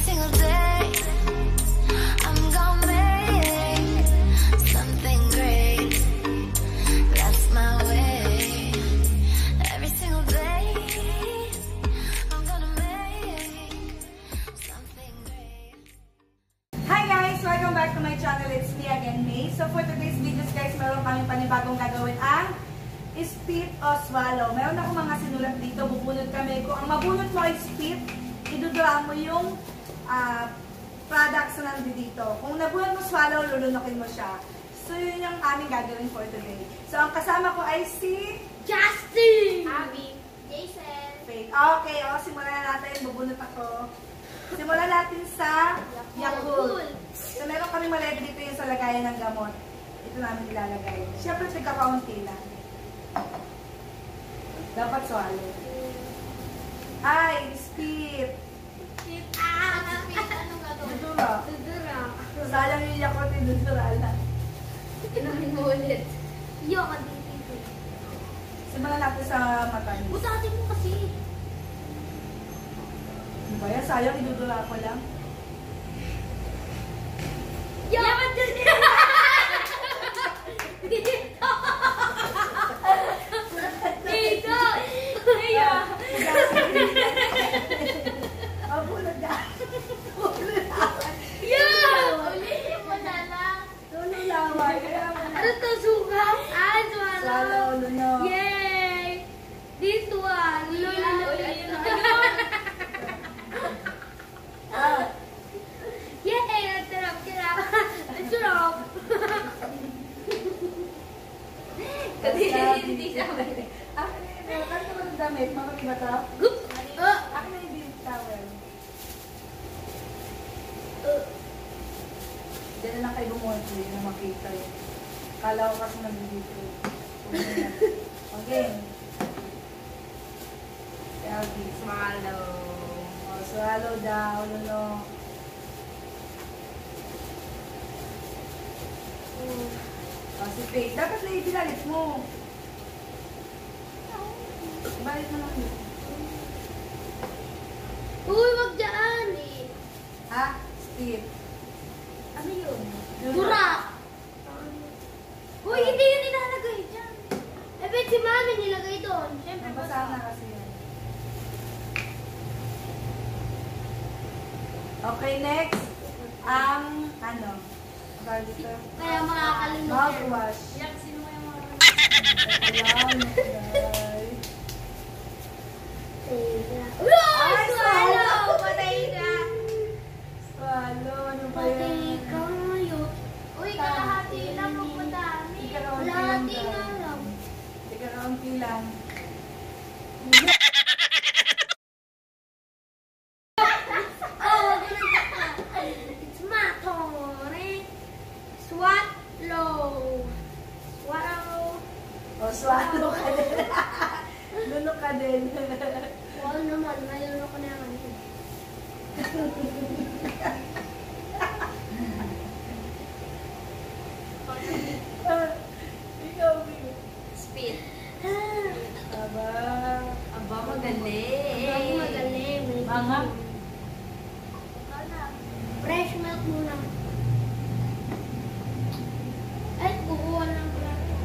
single day I'm gonna make something great. That's my way. Every single day I'm gonna make something great. Hi guys! Welcome back to my channel. It's me again, May. So for today's videos guys, meron kami panibagong gagawin ang spit o swallow. Meron ako mga sinulat dito, bubunot kami. Kung ang mabunot mo ay spit, idudura mo yung products na nandito. Kung nabunot mo swallow, lulunukin mo siya. So yun yung aming gagawin for today. So ang kasama ko ay si Justin! Abby! Jason! Faith. Okay, simulan na natin. Bubunot ako. Simulan natin sa Yakult. So meron kami maliit dito yung sa lagayan ng gamot. Ito namin ilalagay. Siyempre, tigka-kaunti lang. Dapat swallow. Ay, spit. Spit. Spit. Anong gagawin? Dudura. Dudura. Sayang yung Yakult, dudura lang. Inahin mo ulit. Iyo, dito. Simulan natin sa mata niyo. Butatin mo kasi. Ano ba yan? Sayang, idudura ko lang. Yaman dyan! Dito! Dito! Kaya! Bulog na. Bulog na. Yeah! Ulitin mo na lang. Lululawan. Ano to? Sugaw? Swallow. Swallow, luno. Yay! Dito Lululaw. Yay! Natirap ka. Natirap. Hindi siya mali. Bakit naman ang damit? Makami ba ito? Akin na yung beard towel. Diyan na lang kayo bumonti na makita yun. Kala ko kasi nag-dito. Okay. Elvi. Swallow. Swallow daw. Luno. Si Faith. Dapat na ibinalit mo. Ibalik mo lang yun. Uy, wag dyan! Ha? Spit. Ano yun? Dura! Uy, hindi yun nilalagay dyan. Eh, bet si Mami nilagay doon. Siyempre, Nabasa na kasi yan. Okay, next. Ano? Dito. Kaya makakalimutan. Mouthwash. Yak, sino mo yung mga... Alam, guys. Uy, swallow! Patay ka! Swallow, ano ba Patay yan? ka ngayon. Uy, kalahati lang ang madami. Kalahati nga lang. Teka, kaunti lang. It's my turn. Swallow. Swallow. O, swallow ka din. Luno ka din. Wow naman, nalunok ko na yan. Ikaw, Bill. Spit. Aba. Aba, magaling. Aba, magaling. Mga. Fresh milk muna. Ay, kukuha ng plato.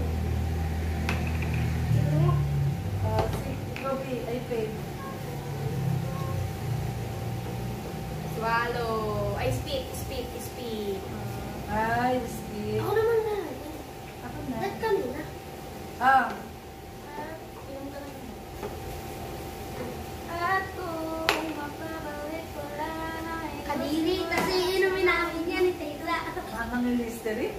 Ikaw, Bill. Ay, Faith. Swallow. Ay, spit. Ay, spit. Ako naman na. Ako na. Ba't kami na? Inom ka na. At kung mapabalik ko lang ay... Kadiri, kasi inumin namin yan ni Tela. Ang listery.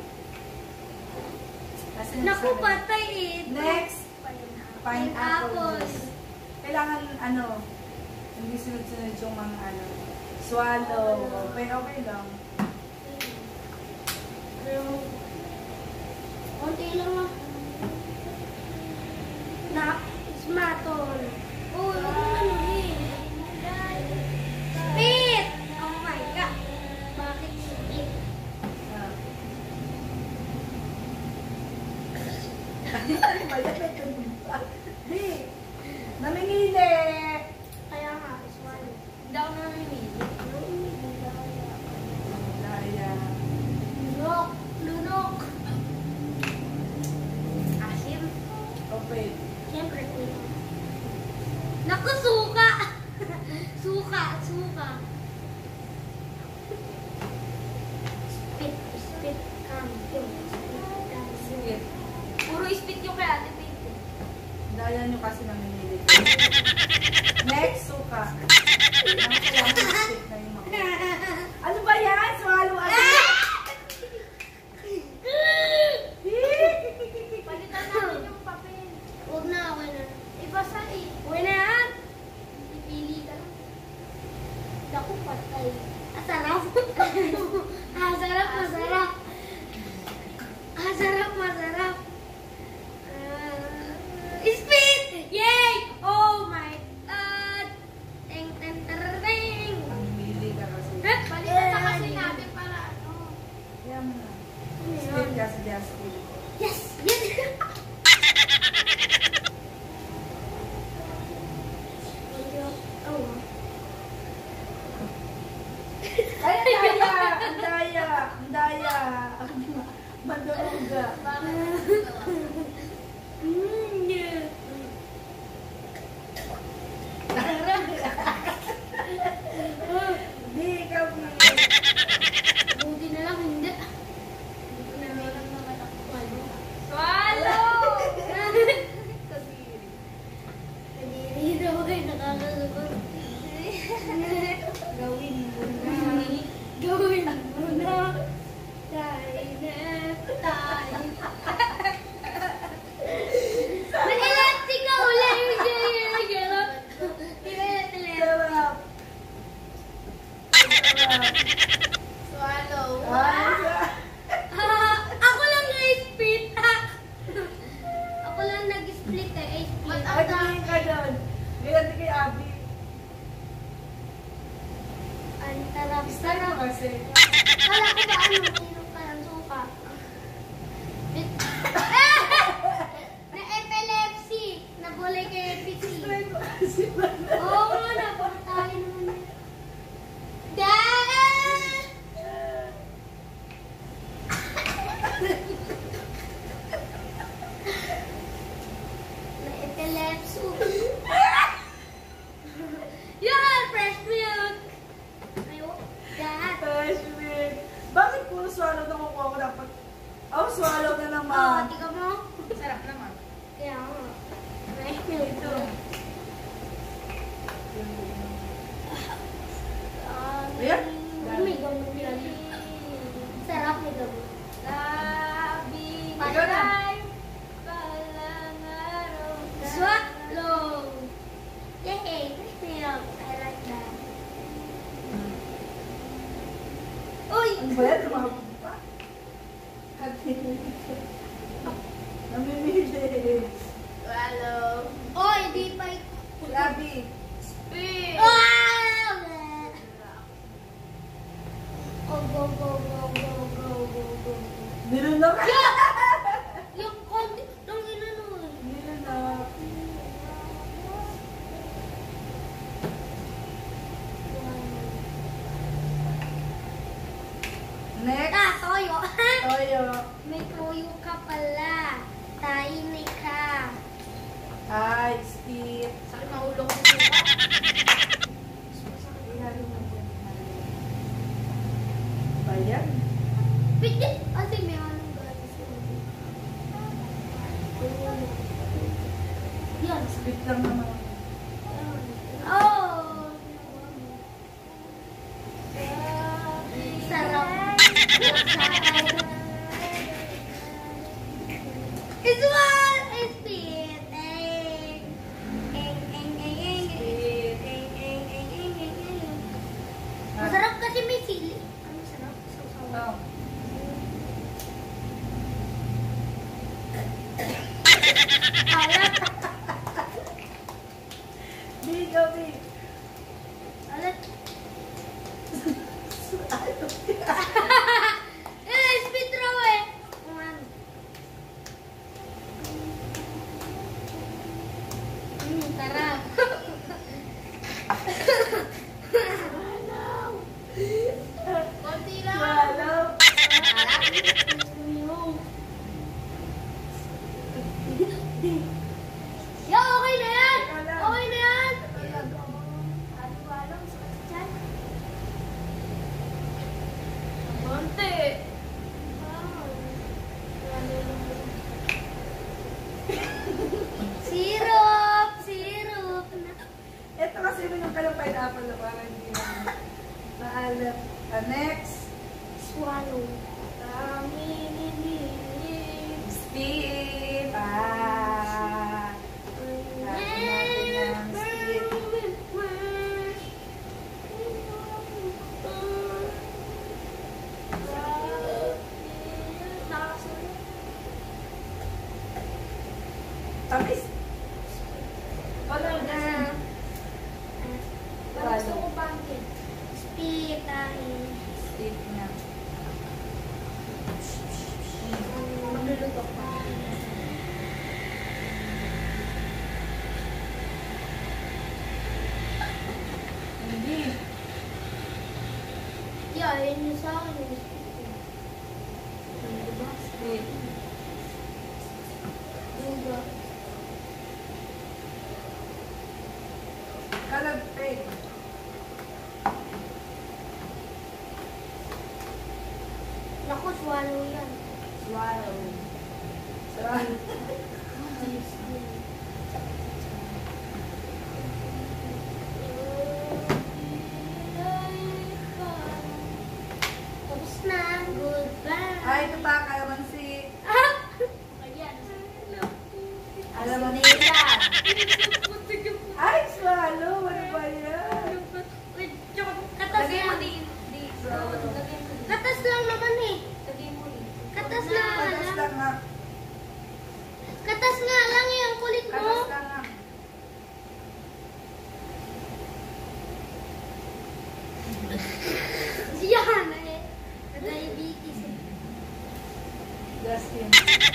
Naku, patay eh. Next. Pineapple. Kailangan, hindi sunod-sunod yung mga, swallow. Okay lang. Konti lang ah. Smatol. Oh, spit! Oh my God. Bakit spit? Di. Namingili. Kaya nga, swallow. Hindi ako namimili. Naku, suka! Suka, suka. Spit, spit, campion. Sweet. Puro spit yung kay Ate Pink. Daya nyo kasi namimili ko. Next, suka. Kailangan sweet na yung mga. Ano ba yan? Swallow agad. Palitan natin yung papel. Huwag na, okay na. Ibasa eh. Okay na yan. Pipili ka lang. Naku, patay. Asarap. Asarap, masarap. Asarap, masarap. Spit! Yay! Oh my God! Teng, teng, tereng. Namimili ka kasi. Palitan na kasi natin para ano. Kaya mo na. Sweet kasi di ang sweet. Yes! Yes! Oh. Ay, ang daya! Ang daya! Ang daya! Manduruga. Di kami. Buti na lang hindi. Hindi ko na meron naman ako. Swallow! Kadiri daw kayo nakakasagot. Gawin mo na. Gawin mo na. Tayo na. Tayo. Nag-electric ka uli. Sarap. Sarap. Sarap. Swallow. Ay, Ako lang na-split. Ako lang nag-split eh. Split. ay, tumingin ka doon. Ganyan kay Abby. Ang tarap. Style mo kasi. Kala ko ba ano? Inom ka ng suka. Na-epilepsy. Nabulay kay epilepsy. Style mo kasi. Oo nga, napuntahin naman yun. Dad! Na-epilepsy. Yan! Fresh milk! Ayaw. Dad! Fresh milk. Bakit puro swallow na kukuha ko dapat? Oh, swallow na Oh, naman. tika mo. Sarap naman. Kaya nga. Fresh milk. Ito. Ayan. May gamot yan. Sarap, may gamot. Ikaw na. Swallow. Yay! Fresh milk. I like that. Uy! Ano ba yan? Tumabog pa? Namimili. Swallow. Oy, di pa Si Abby. Spin! Wow! Oh, go, go, go, go, go, go, go. Nilunok ka. Yung konti, nung inano. Nilunok. Next. Ah, toyo. Toyo. May toyo ka pala. Tahimik ka. Ay, spit. Sakit mahulog ko sa suka. Ihalo mo dyan. Ba yan? Pwede. Kasi may anong gatas yun. Yan. Spit lang naman. Oh! Sarap. It's one! It's sweet. Eng. Eng, eng, eng, eng. Spit. Eng, eng, eng, eng, eng, eng. Masarap kasi may sili. Ano masarap? Sausawan. Oh. Alat. Big, Abby. Alat. Spit raw eh. Kuman. Sarap. Konti lang. Swallow. Ya, okay na yan. Okay na yan. kasi minum ka ng pineapple na parang hindi na naalam. Next. Swallow. Spit. Natin ang spit. Tamis. Wala na. Gusto ko pumpkin. Spit tayo. Spit na. Magluluto pa. Hindi. Yeah, yun yung sa akin. Diba? Spit. Diba? Colored paint. Naku, swallow yan. Swallow. Swallow. Tapos na. Goodbye. Ay, ito pa, kalamansi. Ayan. Alam mo nila. Ay, swallow. Ano ba yan? Wait, katas Lagay mo lang. Swallow. Katas lang naman eh. Katas lang. Katas lang nga. Katas nga lang eh. Ang kulit mo. Katas lang nga. Yan eh. Diabetes eh. Dustin.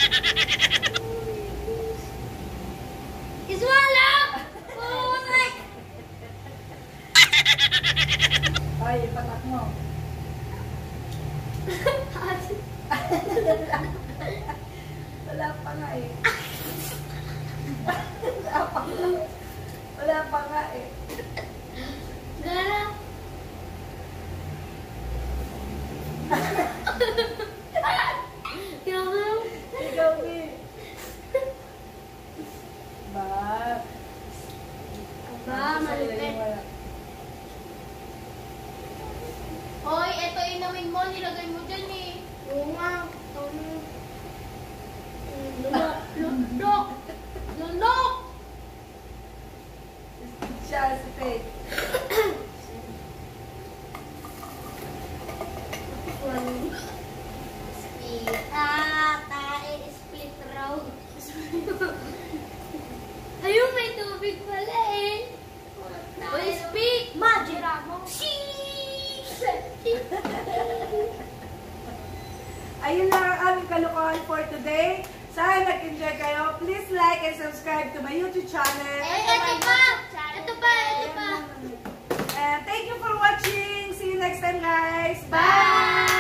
Iswallow! Oh, like. Ay, patak mo. Wala pa nga eh. Wala pa nga eh. Gara. Yung. Ikaw din. Ba? Ba, malupit. Hoy, eto inamin mo, nilagay mo dyan eh. Oo nga. Lulok. Lulok. Lulok. Siya, si Faith. Split. Tae, split raw. Ayun, may tubig pala eh. Uy, speak! Magic! Sheesh! Ayun lang ang aming kalokohan for today. Sana nag-enjoy kayo. Please like and subscribe to my YouTube channel. Ito pa! Ito pa! Ito pa! And thank you for watching. See you next time, guys. Bye! Bye!